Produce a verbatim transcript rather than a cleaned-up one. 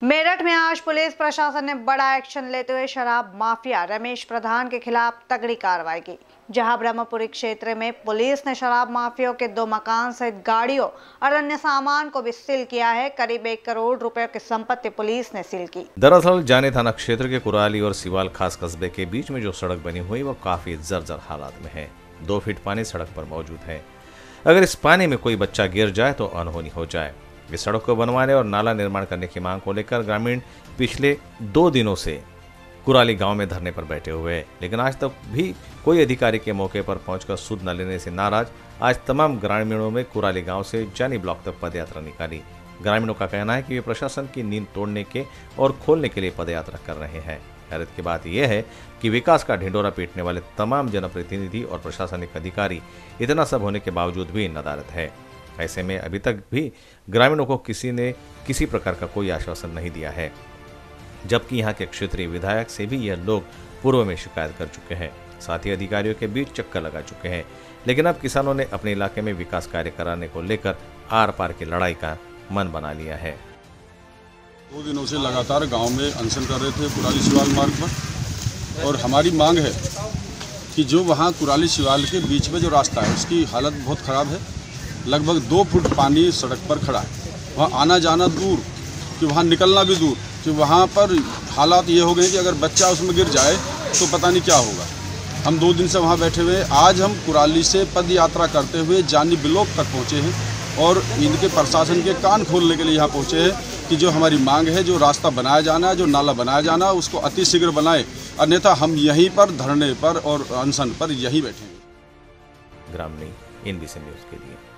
मेरठ में आज पुलिस प्रशासन ने बड़ा एक्शन लेते हुए शराब माफिया रमेश प्रधान के खिलाफ तगड़ी कार्रवाई की। जहां ब्रह्मपुरी क्षेत्र में पुलिस ने शराब माफियों के दो मकान सहित गाड़ियों और अन्य सामान को भी सील किया है। करीब एक करोड़ रुपए की संपत्ति पुलिस ने सील की। दरअसल जाने थाना क्षेत्र के कुराली और सिवाल खास कस्बे के बीच में जो सड़क बनी हुई वो काफी जर्जर हालात में है। दो फीट पानी सड़क पर मौजूद है। अगर इस पानी में कोई बच्चा गिर जाए तो अनहोनी हो जाए। इस सड़क को बनवाने और नाला निर्माण करने की मांग को लेकर ग्रामीण पिछले दो दिनों से कुराली गांव में धरने पर बैठे हुए हैं, लेकिन आज तक भी कोई अधिकारी के मौके पर पहुंचकर सुध न लेने से नाराज आज तमाम ग्रामीणों में कुराली गांव से जानी ब्लॉक तक पदयात्रा निकाली। ग्रामीणों का कहना है कि वे प्रशासन की नींद तोड़ने के और खोलने के लिए पदयात्रा कर रहे हैं। हैरत की बात यह है कि विकास का ढिंडोरा पीटने वाले तमाम जनप्रतिनिधि और प्रशासनिक अधिकारी इतना सब होने के बावजूद भी नदारद है। ऐसे में अभी तक भी ग्रामीणों को किसी ने किसी प्रकार का कोई आश्वासन नहीं दिया है, जबकि यहाँ के क्षेत्रीय विधायक से भी यह लोग पूर्व में शिकायत कर चुके हैं। साथ ही अधिकारियों के बीच चक्कर लगा चुके हैं, लेकिन अब किसानों ने अपने इलाके में विकास कार्य कराने को लेकर आर पार की लड़ाई का मन बना लिया है। दो दिनों से लगातार गांव में अनशन कर रहे थे कुराली सिवाल मार्ग पर, और हमारी मांग है कि जो वहां कुराली सिवाल के बीच में जो रास्ता है उसकी हालत बहुत ख़राब है। लगभग दो फुट पानी सड़क पर खड़ा है। वहाँ आना जाना दूर कि वहाँ निकलना भी दूर कि वहाँ पर हालात ये हो गए कि अगर बच्चा उसमें गिर जाए तो पता नहीं क्या होगा। हम दो दिन से वहाँ बैठे हुए हैं। आज हम कुराली से पद यात्रा करते हुए जानी ब्लॉक तक पहुँचे हैं और इनके प्रशासन के कान खोलने के लिए यहाँ पहुँचे हैं कि जो हमारी मांग है, जो रास्ता बनाया जाना है, जो नाला बनाया जाना है, उसको अति शीघ्र बनाए, अन्यथा हम यहीं पर धरने पर और अनशन पर यहीं बैठेंगे। ग्रामीण एनबीसी न्यूज़ के लिए।